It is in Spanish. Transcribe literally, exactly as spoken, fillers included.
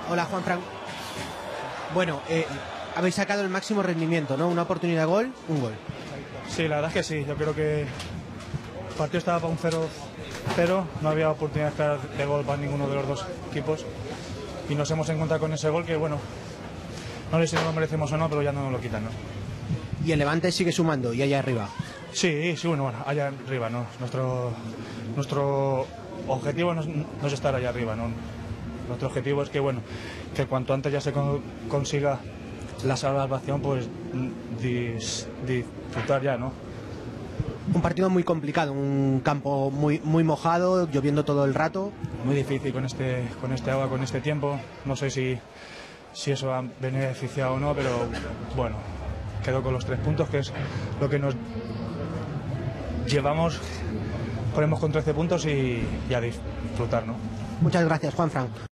Hola, Juanfran. Bueno, eh, habéis sacado el máximo rendimiento, ¿no? Una oportunidad de gol, un gol. Sí, la verdad es que sí. Yo creo que el partido estaba para un cero cero, no había oportunidad de gol para ninguno de los dos equipos y nos hemos encontrado con ese gol que, bueno, no sé si nos lo merecemos o no, pero ya no nos lo quitan, ¿no? Y el Levante sigue sumando, y allá arriba. Sí, sí, bueno, bueno, allá arriba, ¿no? Nuestro, nuestro objetivo no es, no es estar allá arriba, ¿no? Nuestro objetivo es que, bueno, que cuanto antes ya se con, consiga la salvación, pues dis, disfrutar ya, ¿no? Un partido muy complicado, un campo muy, muy mojado, lloviendo todo el rato. Muy difícil con este, con este agua, con este tiempo. No sé si, si eso ha beneficiado o no, pero bueno, quedó con los tres puntos, que es lo que nos llevamos. Ponemos con trece puntos y, y a disfrutar, ¿no? Muchas gracias, Juanfran.